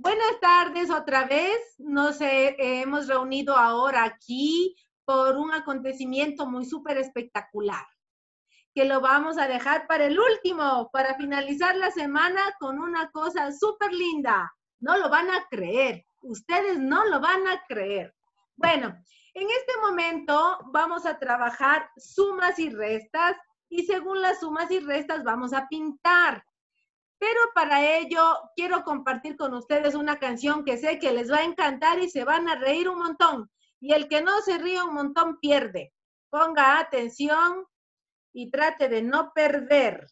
Buenas tardes otra vez. Nos hemos reunido ahora aquí por un acontecimiento muy súper espectacular, que lo vamos a dejar para el último, para finalizar la semana con una cosa súper linda. No lo van a creer. Ustedes no lo van a creer. Bueno, en este momento vamos a trabajar sumas y restas y según las sumas y restas vamos a pintar. Pero para ello quiero compartir con ustedes una canción que sé que les va a encantar y se van a reír un montón. Y el que no se ríe un montón pierde. Ponga atención y trate de no perder.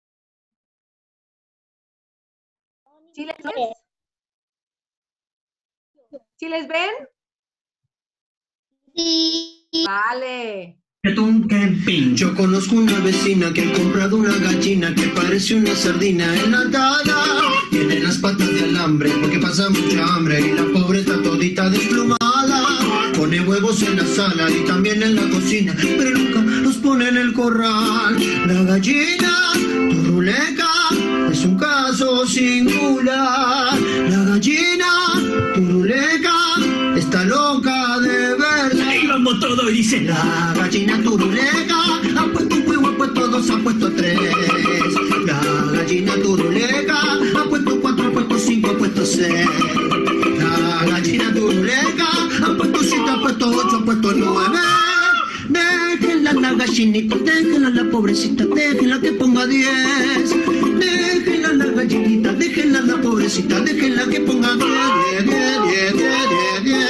¿Sí les ven? ¿Sí les ven? Sí. Vale. Yo conozco una vecina que ha comprado una gallina que parece una sardina enlatada. Tiene las patas de alambre porque pasa mucha hambre y la pobre está todita desplumada. Pone huevos en la sala y también en la cocina, pero nunca los pone en el corral. La gallina turuleca es un caso singular. La gallina turuleca está loca de verla. Ahí vamos todo y dice: La gallina turuleca ha puesto un huevo, ha puesto dos, ha puesto tres. La gallina turuleca ha puesto cuatro, ha puesto cinco, ha puesto seis. La gallina turuleca ha puesto siete, ha puesto ocho, ha puesto nueve. Déjenla la gallinita, déjenla la pobrecita, déjenla que ponga 10. Déjenla la gallinita, déjenla la pobrecita, déjenla que ponga 10, 10, 10, 10, 10, 10.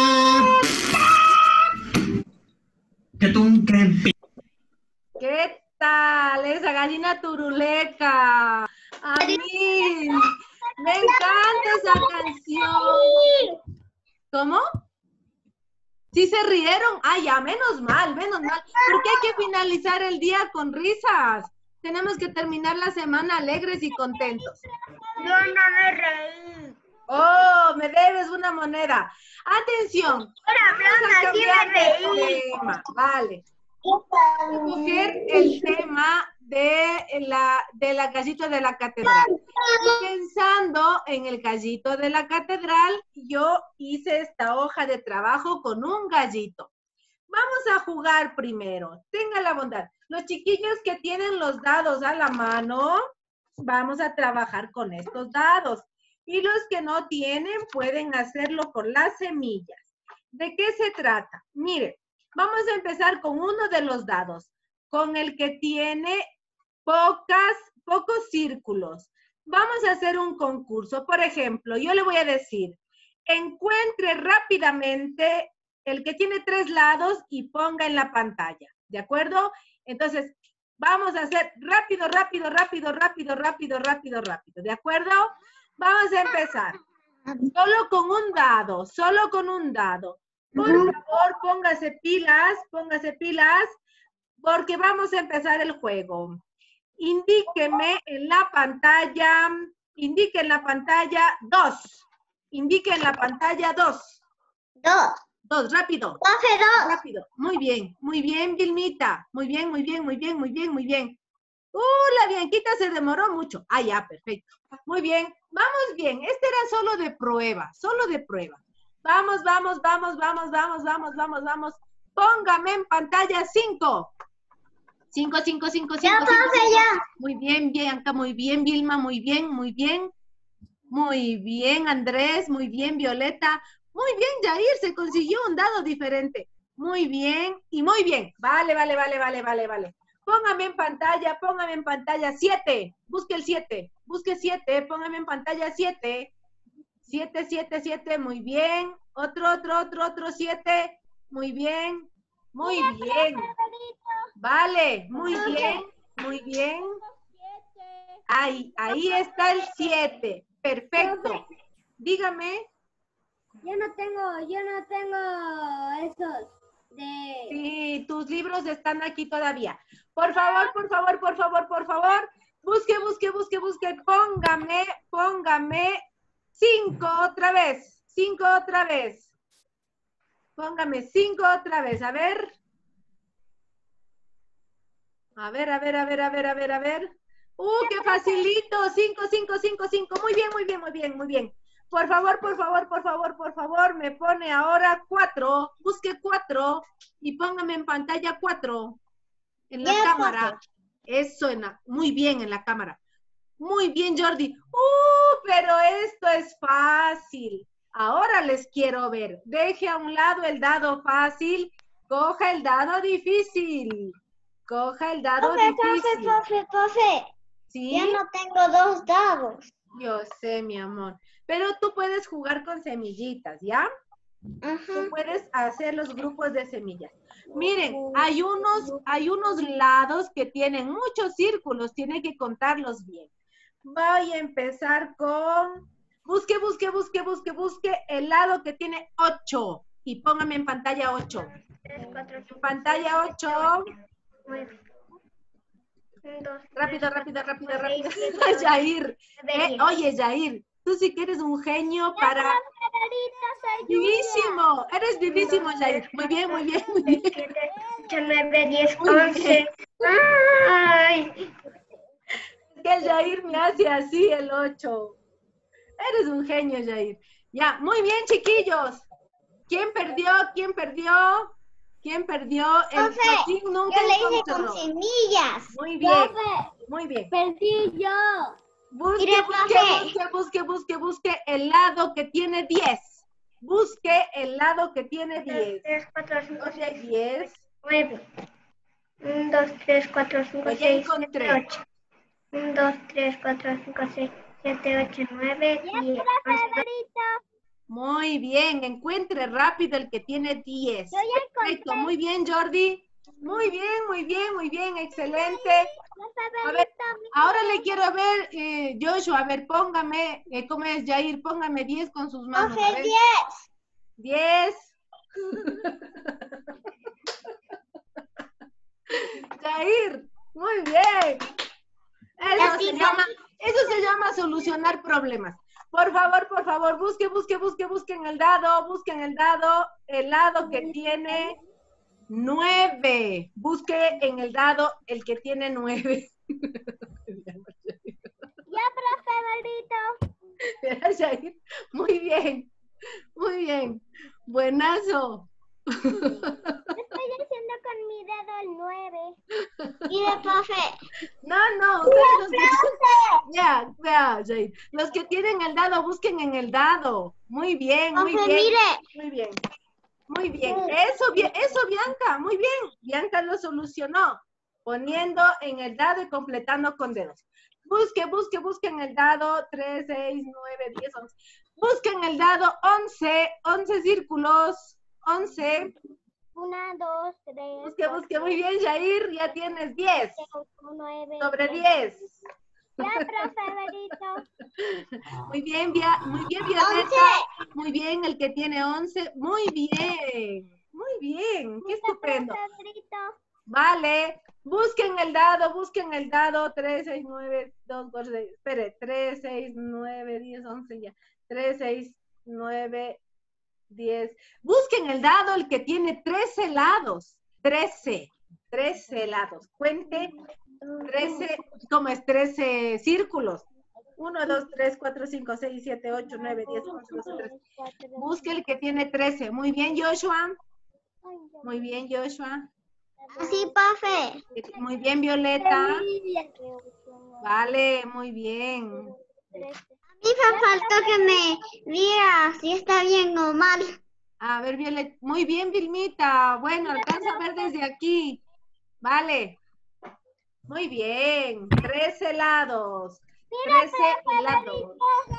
¿Qué tal esa gallina turuleca? A mí me encanta esa canción. ¿Cómo? ¿Sí se rieron? Ah, ya, menos mal, menos mal. Porque hay que finalizar el día con risas. Tenemos que terminar la semana alegres y contentos. Yo no me reí. Oh, me debes una moneda. Atención. Vamos a cambiar de tema. Vale. Vamos a coger el tema de la gallito de la catedral. Y pensando en el gallito de la catedral, yo hice esta hoja de trabajo con un gallito. Vamos a jugar primero. Tenga la bondad. Los chiquillos que tienen los dados a la mano, vamos a trabajar con estos dados. Y los que no tienen pueden hacerlo con las semillas. ¿De qué se trata? Mire, vamos a empezar con uno de los dados, con el que tiene pocos círculos. Vamos a hacer un concurso. Por ejemplo, yo le voy a decir, encuentre rápidamente el que tiene 3 lados y ponga en la pantalla. ¿De acuerdo? Entonces, vamos a hacer rápido, rápido, rápido, rápido, rápido, rápido, rápido. ¿De acuerdo? Vamos a empezar. Solo con un dado, solo con un dado. Por favor, póngase pilas, porque vamos a empezar el juego. Indíqueme en la pantalla, indique en la pantalla 2. Indique en la pantalla 2. 2, rápido. Profe, 2. Rápido. Muy bien, Vilmita. Muy bien, muy bien, muy bien, muy bien, muy bien. La Bianquita se demoró mucho. Ah, ya, perfecto. Muy bien, vamos bien. Este era solo de prueba, solo de prueba. Vamos, vamos, vamos, vamos, vamos, vamos, vamos, vamos. Póngame en pantalla 5. 5, 5, 5, 5. Ya, profe, ya. Muy bien, Bianca, muy bien, Vilma, muy bien, muy bien. Muy bien, Andrés, muy bien, Violeta. Muy bien, Jair, se consiguió un dado diferente. Muy bien, y muy bien. Vale, vale, vale, vale, vale, vale. Póngame en pantalla 7. Busque el 7, busque 7, póngame en pantalla 7. 7, 7, 7, muy bien. Otro 7. Muy bien, muy bien. Vale, muy bien, muy bien. Ahí está el 7. Perfecto. Dígame. Yo no tengo esos de... Sí, tus libros están aquí todavía. Por favor, por favor, por favor, por favor. Busque, busque, busque, busque. Póngame 5 otra vez. 5 otra vez. Póngame 5 otra vez. A ver. A ver, a ver, a ver, a ver, a ver, a ver. ¡Qué facilito! 5, 5, 5, 5. Muy bien, muy bien, muy bien, muy bien. Por favor, me pone ahora 4. Busque 4 y póngame en pantalla 4. En la cámara. Eso, muy bien en la cámara. Muy bien, Jordi. Pero esto es fácil. Ahora les quiero ver. Deje a un lado el dado fácil. Coja el dado difícil. Coja el dado difícil. Profe. ¿Sí? Ya no tengo 2 dados. Yo sé, mi amor. Pero tú puedes jugar con semillitas, ¿ya? Tú puedes hacer los grupos de semillas. Miren, hay unos lados que tienen muchos círculos. Tienen que contarlos bien. Voy a empezar con... Busque el lado que tiene 8. Y póngame en pantalla 8. En pantalla 8. Rápido. Yair. Oye, Yair, tú sí que eres un genio para... Vivísimo. Eres vivísimo, Yair. Muy bien. 9, 10, 11. Ay. Que el Yair me hace así el 8. Eres un genio, Yair. Ya, muy bien, chiquillos. ¿Quién perdió? El Joaquín nunca Yo le hice encontró. con semillas. Muy bien. Muy bien. Perdí yo. Busque el lado que tiene 10. Busque el lado que tiene 10. 3, 4, 5, 6, 10. 9. 1, 2, 3, 4, 5, 6, 7, 8. 1, 2, 3, 4, 5, 6, 7, 8, 9, 10. Muy bien, encuentre rápido el que tiene 10. Yo ya Perfecto, muy bien, Jordi. Muy bien, excelente. A ver, ahora le quiero ver, Joshua, a ver, póngame, ¿cómo es, Yair? Póngame 10 con sus manos. A ver. 10. Yair, muy bien. Eso se llama solucionar problemas. Por favor, busquen el dado, el lado que tiene 9. Busque en el dado el que tiene 9. Ya, profe, Yair, muy bien. Buenazo. Estoy haciendo con mi dedo el 9. Mire, profe. No, vea, Yair. Los que tienen el dado, busquen en el dado. Muy bien. Eso, Bianca, muy bien. Bianca lo solucionó. Poniendo en el dado y completando con dedos. Busquen el dado. 3, 6, 9, 10, 11. Busquen el dado. 11 círculos. 11. 1, 2, 3. Busque, muy bien, Yair, ya tienes 10. 9. Sobre 10. Ya, profe, Berito. Muy bien, Violeta. Muy bien, el que tiene 11. Muy bien, qué estupendo. Vale, busquen el dado. 3, 6, 9, 2, 4, 6. Espere, 3, 6, 9, 10, 11 ya. 3, 6, 9, 10. Busquen el dado, el que tiene 13 lados. 13 lados. Cuente 13, ¿cómo es? 13 círculos. 1, 2, 3, 4, 5, 6, 7, 8, 9, 10, 11, 12, 13. Busque el que tiene 13. Muy bien, Joshua. Así, profe. Muy bien, Violeta. Vale, muy bien. A mí me faltó que me diga si está bien o mal. A ver, Violeta. Muy bien, Vilmita. Bueno, alcanza a ver desde aquí. Vale. Muy bien. 13 lados. 13 lados.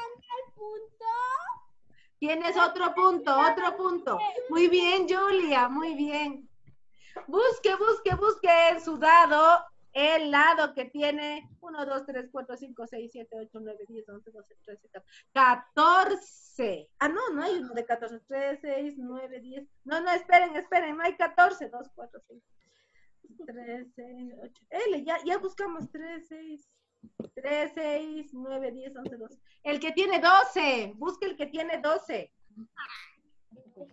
Tienes otro punto. Muy bien, Julia. Muy bien. Busque en su dado el lado que tiene 1, 2, 3, 4, 5, 6, 7, 8, 9, 10, 11, 12, 13, 14. Ah, no hay uno de 14. 3, 6, 9, 10. No, esperen, no hay 14. 2, 4, 5, 3, 6, 8. Ya buscamos 3, 6, 9, 10, 11, 12. El que tiene 12. Busque el que tiene 12. 2,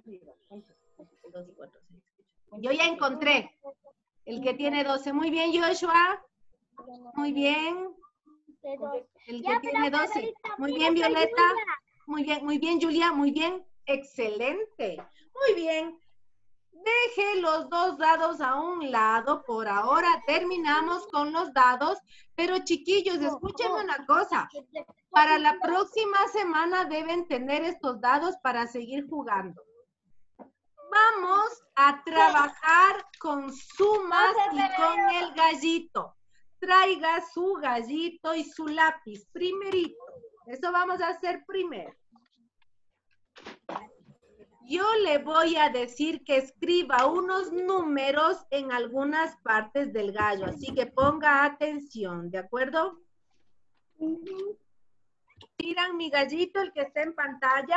4, 6. Yo ya encontré el que tiene 12. Muy bien, Joshua. Muy bien. El que tiene 12. Muy bien, Violeta. muy bien, Julia, muy bien. Excelente. Muy bien. Deje los dos dados a un lado. Por ahora terminamos con los dados. Pero chiquillos, escúchenme una cosa. Para la próxima semana deben tener estos dados para seguir jugando. Vamos a trabajar con sumas y con el gallito. Traiga su gallito y su lápiz primerito. Eso vamos a hacer primero. Yo le voy a decir que escriba unos números en algunas partes del gallo, así que ponga atención, ¿de acuerdo? ¿Miran mi gallito, el que está en pantalla?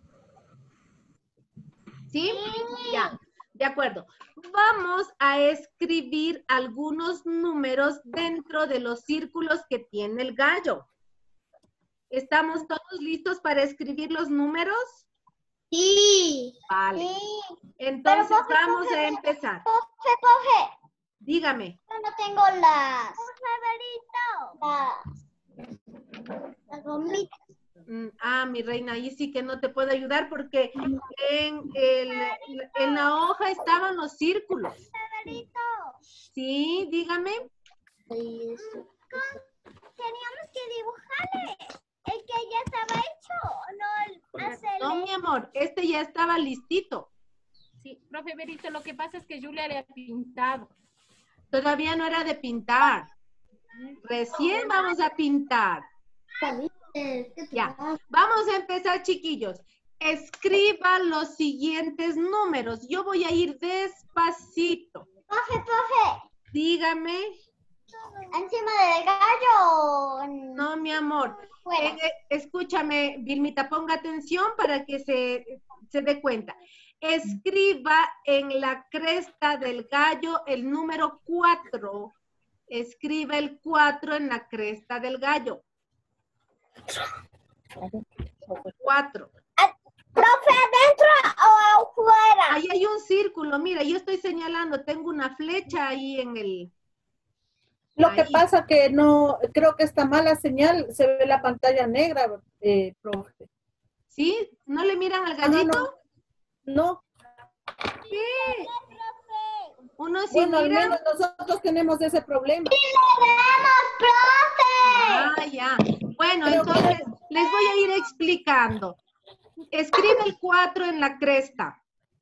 ¿Sí? Ya, de acuerdo. Vamos a escribir algunos números dentro de los círculos que tiene el gallo. ¿Estamos todos listos para escribir los números? Sí. Vale. Sí. Entonces Pero, profe, vamos a empezar. Profe. Dígame. Yo no tengo las gomitas. Mi reina, ahí sí que no te puedo ayudar porque en la hoja estaban los círculos. Sí, dígame. Teníamos que dibujarle el que ya estaba hecho, No, mi amor, este ya estaba listito. Sí, profe Berito, lo que pasa es que Julia le ha pintado. Todavía no era de pintar. Recién vamos a pintar. Ya, vamos a empezar, chiquillos. Escriba los siguientes números. Yo voy a ir despacito. Profe. Dígame. Encima del gallo. No, mi amor. Escúchame, Vilmita, ponga atención para que se dé cuenta. Escriba en la cresta del gallo el número 4. Escriba el 4 en la cresta del gallo. 4. ¿Profe, adentro o afuera? Ahí hay un círculo. Mira, yo estoy señalando. Tengo una flecha ahí en el... Lo que pasa que no, creo que está mala señal, se ve la pantalla negra, profe. ¿Sí? ¿No le miran al gallito? No. ¿Qué? Uno sí Bueno, mira. al menos nosotros tenemos ese problema. ¡Sí le vemos, profe! Ya. Bueno, entonces les voy a ir explicando. Escribe el 4 en la cresta.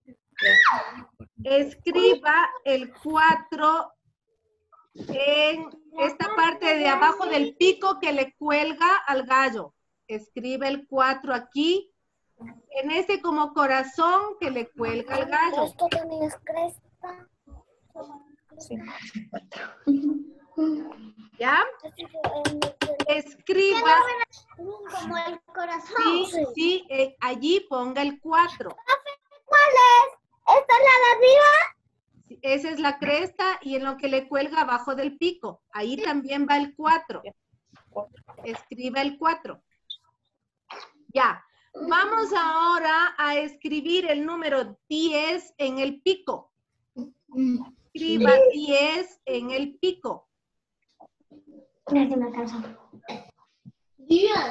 Escriba el 4 en esta parte de abajo del pico que le cuelga al gallo. Escribe el 4 aquí, en ese como corazón que le cuelga al gallo. Esto también es cresta. Sí. ¿Ya? Escriba. Como el corazón. Sí, allí ponga el 4. ¿Cuál es? ¿Esta es la de arriba? Esa es la cresta y en lo que le cuelga abajo del pico. Ahí también va el 4. Escriba el 4. Ya. Vamos ahora a escribir el número 10 en el pico. Escriba 10 en el pico. 10.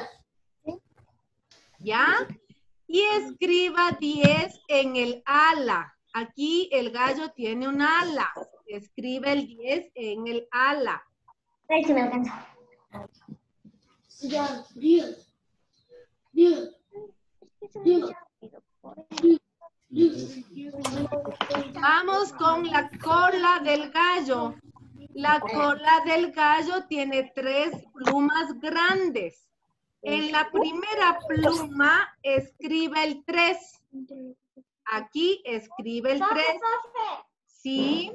¿Ya? Y escriba 10 en el ala. Aquí el gallo tiene un ala. Escribe el 10 en el ala. Ahí se me alcanza. 10. Vamos con la cola del gallo. La cola del gallo tiene 3 plumas grandes. En la primera pluma escribe el 3. Aquí escribe el 3. Sí.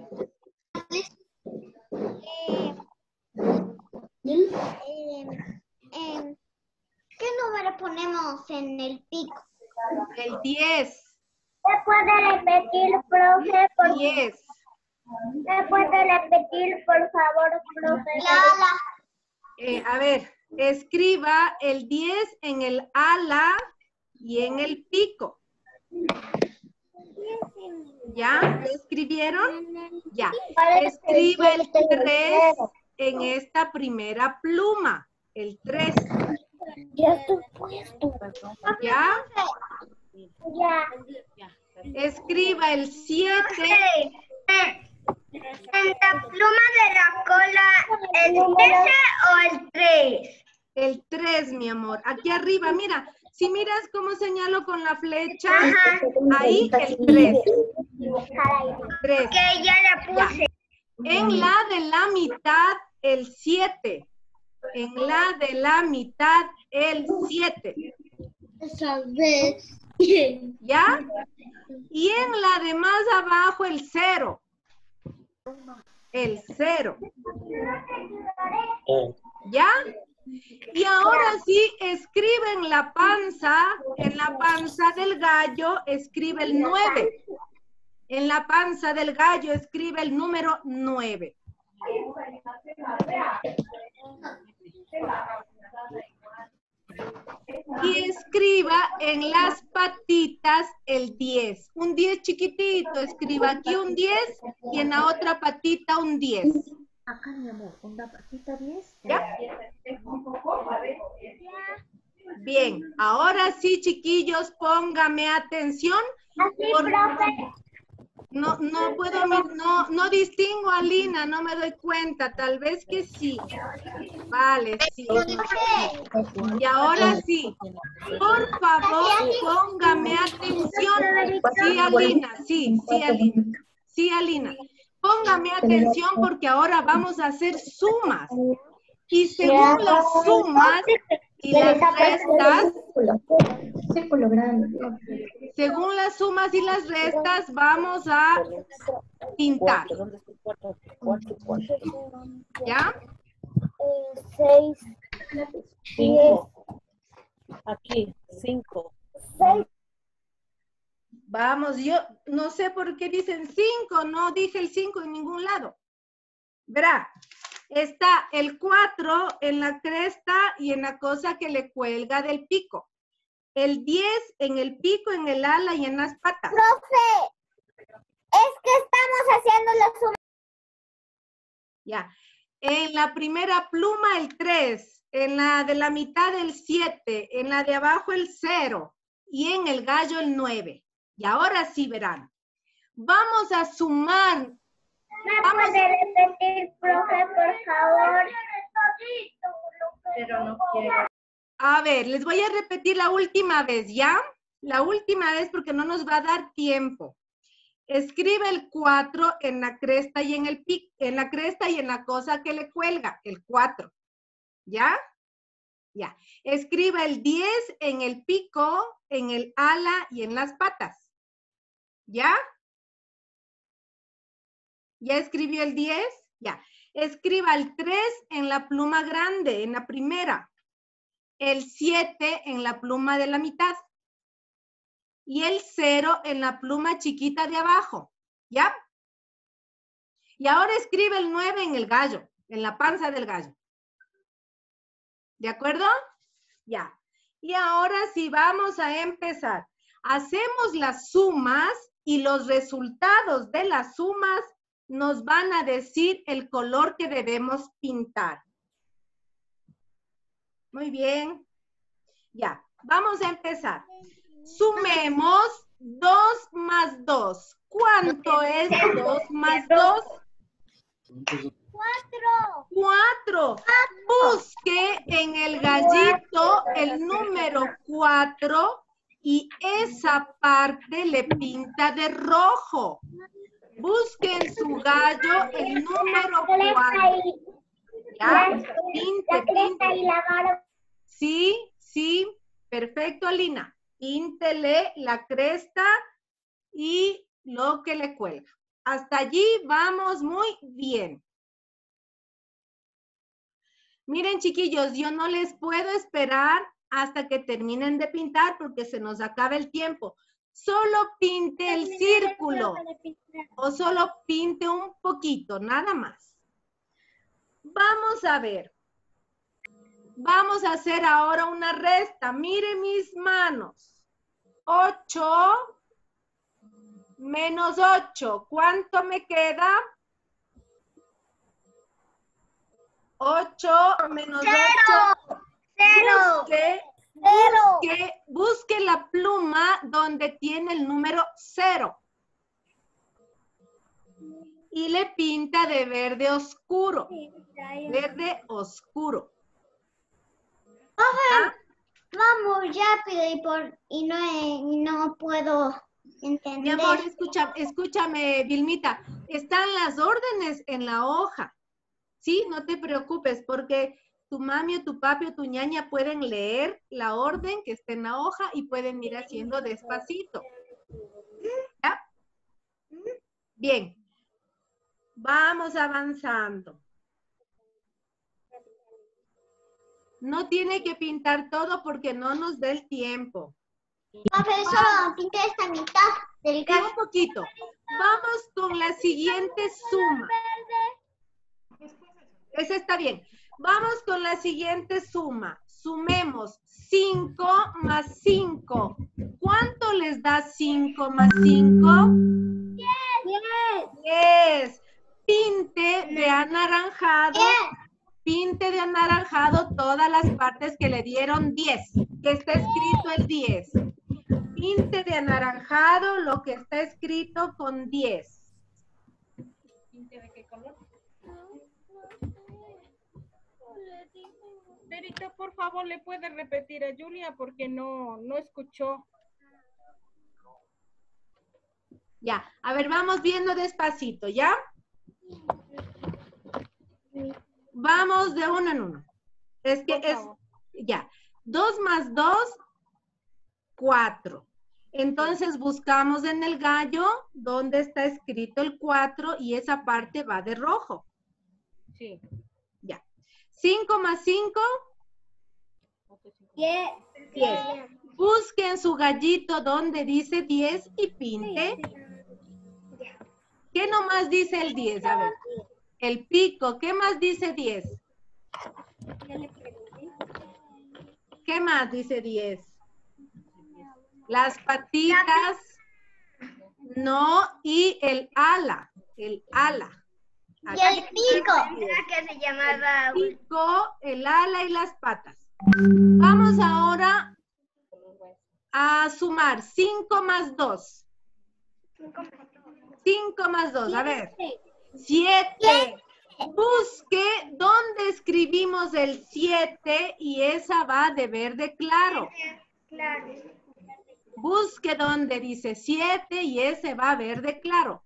¿Qué número ponemos en el pico? El 10. ¿Me puede repetir, profe? 10. ¿Me puede repetir, por favor, profe? A ver, escriba el 10 en el ala y en el pico. ¿Ya? ¿Lo escribieron? Ya. Escriba el 3 en esta primera pluma. El 3. Ya estoy puesto. ¿Ya? Ya. Escriba el 7. ¿En la pluma de la cola el 13 o el 3? El 3, mi amor. Aquí arriba, mira. Si miras cómo señalo con la flecha, ahí el 3. 3. Que ya la puse. En la de la mitad, el 7. En la de la mitad, el 7. ¿Sabes? ¿Ya? Y en la de más abajo, el 0. El 0. ¿Ya? Y ahora sí, escribe en la panza del gallo, escribe el 9. En la panza del gallo, escribe el número 9. Y escriba en las patitas el 10. Un 10 chiquitito, escriba aquí un 10 y en la otra patita un 10. Acá, mi amor, con la patita 10. ¿Ya? Bien, ahora sí, chiquillos, póngame atención. No puedo, no distingo a Lina, no me doy cuenta, tal vez que sí. Vale, sí. Y ahora sí, por favor, póngame atención. Sí, Alina, sí, Alina. Sí, Alina. Póngame atención porque ahora vamos a hacer sumas. Y según las sumas y las restas, Círculo grande. según las sumas y las restas, vamos a pintar. ¿Ya? 6, 5. Aquí, 5. 6. Vamos, yo no sé por qué dicen 5, no dije el 5 en ningún lado. Verá, está el 4 en la cresta y en la cosa que le cuelga del pico. El 10 en el pico, en el ala y en las patas. Profe, es que estamos haciendo la suma. Ya. En la primera pluma el 3, en la de la mitad el 7, en la de abajo el 0 y en el gallo el 9. Y ahora sí verán. Vamos a sumar. ¿Me puede repetir, profe, por favor? Pero no quiero. A ver, les voy a repetir la última vez, ¿ya? La última vez porque no nos va a dar tiempo. Escribe el 4 en la cresta y en el pico, en la cresta y en la cosa que le cuelga, el 4. ¿Ya? Ya. Escriba el 10 en el pico, en el ala y en las patas. ¿Ya? ¿Ya escribió el 10? Ya. Escriba el 3 en la pluma grande, en la primera. El 7 en la pluma de la mitad. Y el 0 en la pluma chiquita de abajo. ¿Ya? Y ahora escribe el 9 en el gallo, en la panza del gallo. ¿De acuerdo? Ya. Y ahora sí vamos a empezar. Hacemos las sumas y los resultados de las sumas nos van a decir el color que debemos pintar. Muy bien. Ya, vamos a empezar. Sumemos 2 más 2. ¿Cuánto es 2 más 2? 4. Busque en el gallito el número 4 y esa parte le pinta de rojo. Busque en su gallo el número 4. ¿Ya? Pinte. Sí, perfecto, Alina. Píntele la cresta y lo que le cuelga. Hasta allí vamos muy bien. Miren, chiquillos, yo no les puedo esperar hasta que terminen de pintar porque se nos acaba el tiempo. Solo pinte el círculo o solo pinte un poquito, nada más. Vamos a ver. Vamos a hacer ahora una resta. Miren mis manos. 8 menos 8. ¿Cuánto me queda? 8 menos 8. Busque la pluma donde tiene el número 0. Y le pinta de verde oscuro. Verde oscuro. ¿Ah? Vamos rápido y no puedo entender. Mi amor, escúchame, Vilmita. Están las órdenes en la hoja. Sí, no te preocupes, porque tu mami o tu papi o tu ñaña pueden leer la orden que está en la hoja y pueden ir haciendo despacito. ¿Ya? Bien. Vamos avanzando. No tiene que pintar todo porque no nos da el tiempo. Profe, solo pinté esta mitad del Y un poquito. Vamos con la siguiente suma. Esa está bien. Vamos con la siguiente suma. Sumemos 5 más 5. ¿Cuánto les da 5 más 5? 10. Pinte de anaranjado. Pinte de anaranjado todas las partes que le dieron 10. Que está escrito el 10. Pinte de anaranjado lo que está escrito con 10. ¿Pinte de qué color? Verito, por favor, ¿le puede repetir a Julia? Porque no escuchó. Ya, a ver, vamos viendo despacito, ¿ya? Vamos de uno en uno. Es que es, ya, 2 más 2, 4. Entonces buscamos en el gallo donde está escrito el 4 y esa parte va de rojo. Sí. Ya. 5 más 5. 10. Busque en su gallito donde dice 10 y pinte. ¿Qué nomás dice el 10? A ver. El pico. ¿Qué más dice 10? ¿Qué más dice 10? Las patitas. No, y el ala. El ala. Y el pico. Que se llamaba. El pico, el ala y las patas. Vamos ahora a sumar 5 más 2. 5 más 2, a ver. 7. Busque dónde escribimos el 7 y esa va de verde claro. Busque donde dice 7 y ese va verde claro.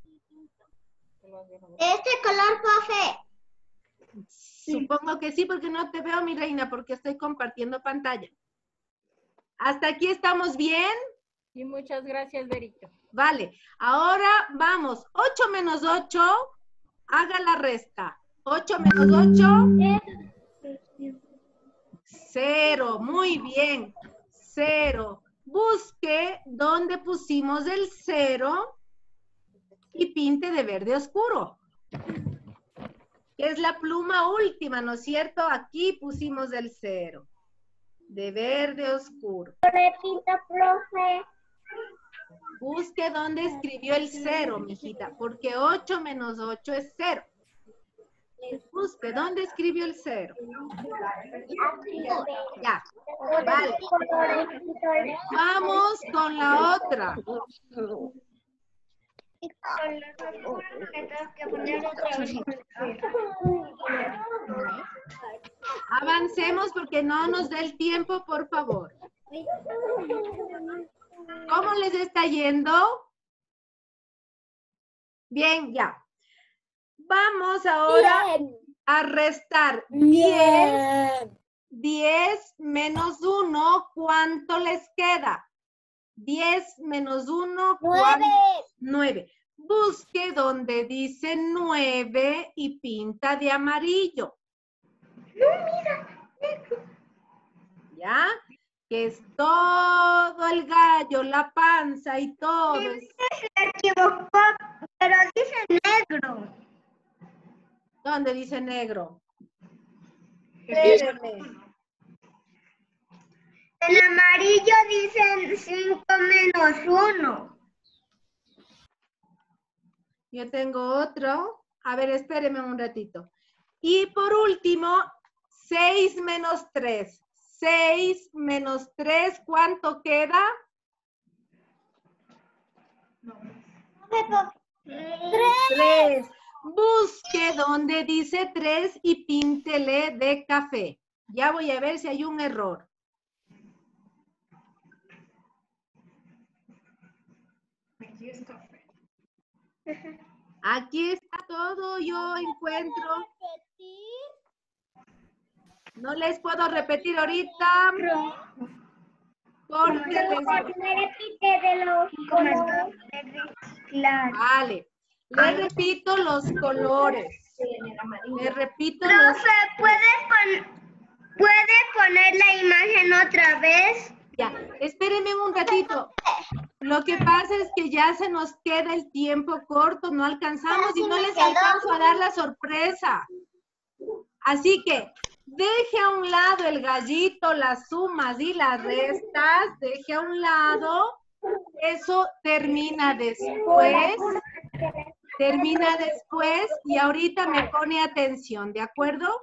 ¿Este color, profe? Supongo que sí, porque no te veo, mi reina, porque estoy compartiendo pantalla. ¿Hasta aquí estamos bien? Y muchas gracias, Verito. Vale, ahora vamos. 8 menos 8, haga la resta. 8 menos 8, 0. Muy bien, 0. Busque donde pusimos el 0 y pinte de verde oscuro. Que es la pluma última, ¿no es cierto? Aquí pusimos el 0. De verde oscuro. Repita, profe. Busque dónde escribió el 0, mijita, porque 8 menos 8 es 0. Busque dónde escribió el 0. Ya, vale. Vamos con la otra. Avancemos porque no nos da el tiempo, por favor. ¿Cómo les está yendo? Bien, ya. Vamos ahora a restar 10 menos 1. ¿Cuánto les queda? 10 menos 1. 9. Busque donde dice 9 y pinta de amarillo. ¿Ya? Que es todo el gallo, la panza y todo. Se equivocó, pero dice negro. ¿Dónde dice negro? Espérenme. En amarillo dicen 5 menos 1. Yo tengo otro. A ver, espéreme un ratito. Y por último, 6 menos 3. 6 menos 3, ¿cuánto queda? 3. Busque donde dice 3 y píntele de café. Ya voy a ver si hay un error. Aquí es café. Aquí está todo, yo encuentro. No les puedo repetir ahorita. Porque les... Me repite de los colores de reciclar. Vale. Les repito los colores. Les repito los... Profe, ¿puede poner la imagen otra vez? Ya, espérenme un ratito. Lo que pasa es que ya se nos queda el tiempo corto, no alcanzamos y no les alcanzo a dar la sorpresa. Así que deje a un lado el gallito, las sumas y las restas, deje a un lado. Eso termina después. Termina después y ahorita me pone atención, ¿de acuerdo?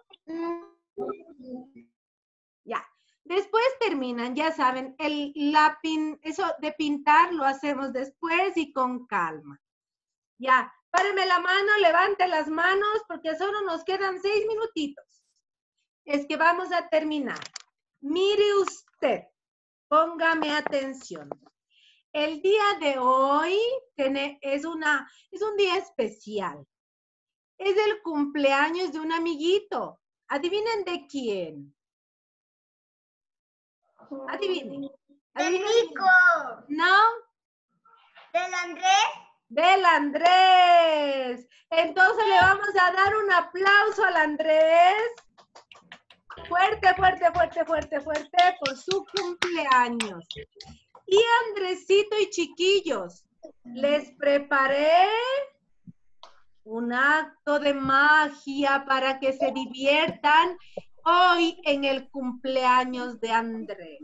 Ya. Después terminan, ya saben, eso de pintar lo hacemos después y con calma. Ya, páreme la mano, levante las manos porque solo nos quedan 6 minutitos. Es que vamos a terminar. Mire usted, póngame atención. El día de hoy es un día especial. Es el cumpleaños de un amiguito. ¿Adivinen de quién? Adivinen. Del Nico. ¿No? Del Andrés. Del Andrés. Entonces le vamos a dar un aplauso al Andrés. Fuerte, fuerte, fuerte, fuerte, fuerte por su cumpleaños. Y Andresito y chiquillos, les preparé un acto de magia para que se diviertan hoy en el cumpleaños de Andrés.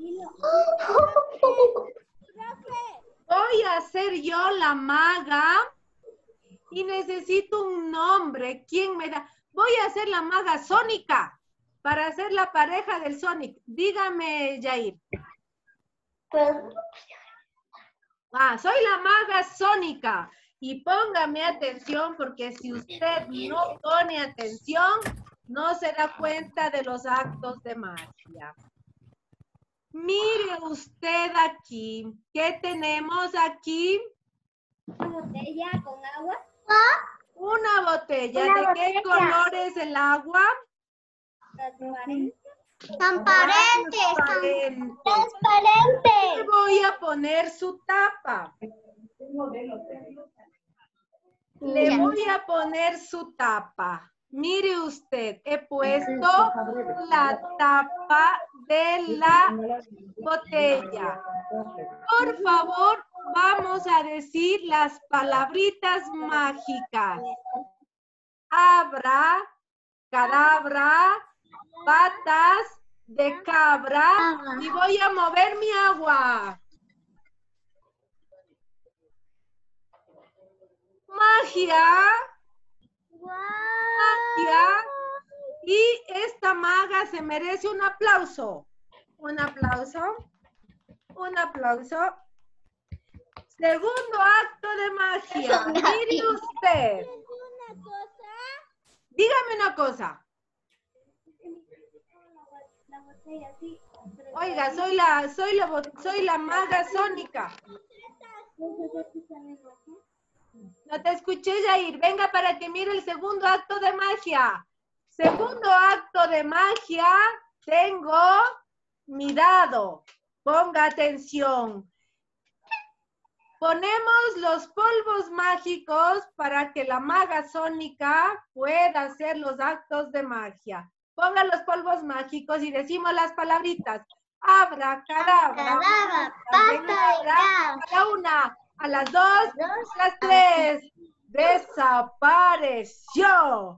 Voy a ser yo la maga y necesito un nombre. ¿Quién me da? Voy a ser la maga Sónica para ser la pareja del Sonic. Dígame, Yair. Soy la maga Sónica. Y póngame atención porque si usted no pone atención, no se da cuenta de los actos de magia. Mire usted aquí. ¿Qué tenemos aquí? ¿Una botella con agua? Una botella. Una ¿De qué botella. color es el agua? Transparente. Transparente. Le voy a poner su tapa. Le voy a poner su tapa. Mire usted, he puesto la tapa de la botella. Por favor, vamos a decir las palabritas mágicas. Abra, cadabra, patas de cabra y voy a mover mi agua. Magia. Magia. Y esta maga se merece un aplauso. Un aplauso. Un aplauso. Segundo acto de magia. Mire usted. Dígame una cosa. Oiga, soy la maga Sónica. No te escuché, Jair. Venga para que mire el segundo acto de magia. Segundo acto de magia. Tengo mi dado. Ponga atención. Ponemos los polvos mágicos para que la maga Sónica pueda hacer los actos de magia. Pongan los polvos mágicos y decimos las palabritas. Abra, cadabra, a una, a las dos, a las tres. Desapareció.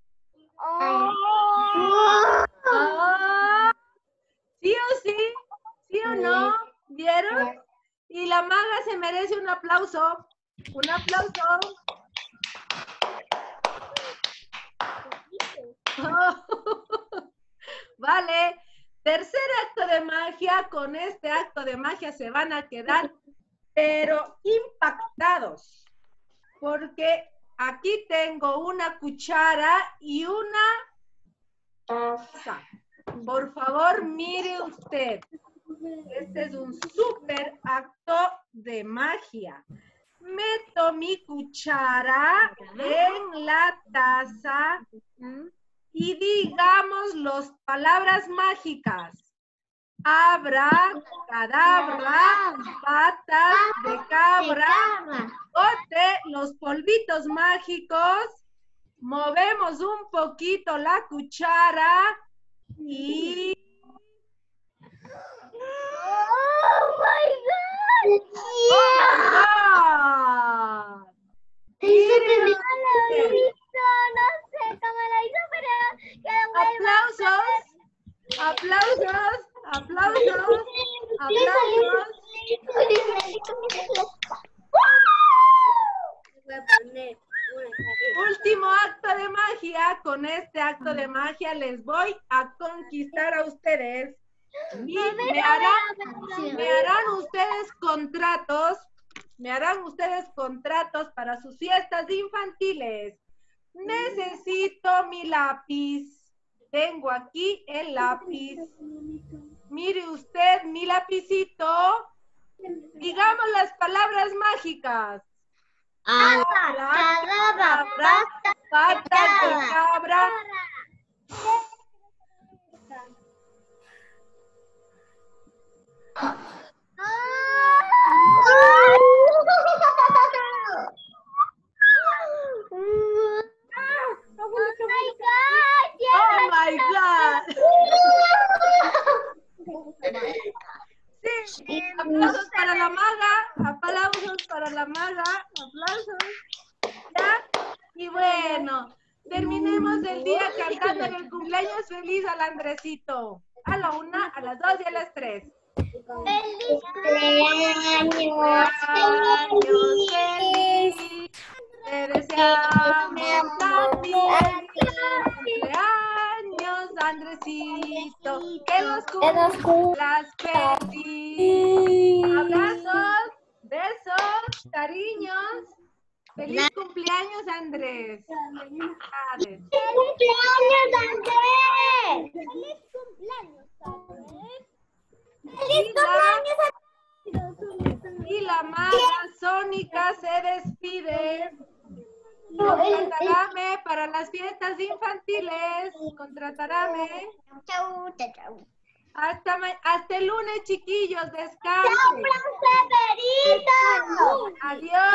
¿Sí o sí? ¿Sí o no? ¿Vieron? Y la maga se merece un aplauso. Un aplauso. Vale. Tercer acto de magia. Con este acto de magia se van a quedar, pero impactados. Porque aquí tengo una cuchara y una taza. Por favor, mire usted. Este es un súper acto de magia. Meto mi cuchara en la taza y digamos las palabras mágicas. Abra, cadabra, patas de cabra, bote, los polvitos mágicos. Movemos un poquito la cuchara y... ¡Oh, my God! ¡Oh, my God! No sé cómo lo hizo, pero... ¡Aplausos! ¡Aplausos! Último acto de magia. Con este acto de magia les voy a conquistar a ustedes. Y me harán ustedes contratos. Me harán ustedes contratos para sus fiestas infantiles. Necesito mi lápiz. Tengo aquí el lápiz. Mire usted mi lapicito. Digamos las palabras mágicas. Abra, patas de cabra. Oh my God. Sí, aplausos para la maga, aplausos para la maga, aplausos. ¿Ya? Y bueno, terminemos el día cantando el cumpleaños feliz al Andresito. A la 1, a las 2 y a las 3. ¡Feliz cumpleaños! ¡Feliz! Te deseamos también cumpleaños, Andresito. Que los cumplas feliz. Abrazos, besos, cariños. ¡Feliz cumpleaños, Andrés! ¡Feliz cumpleaños, Andrés! ¡Feliz cumpleaños, Andrés! ¡Feliz cumpleaños, Andrés! Y la maga Sónica se despide. Contratarame para las fiestas infantiles. Contratarame. Chau, chau. Hasta el lunes, chiquillos. Descansen. ¡Chau, Severito! Adiós.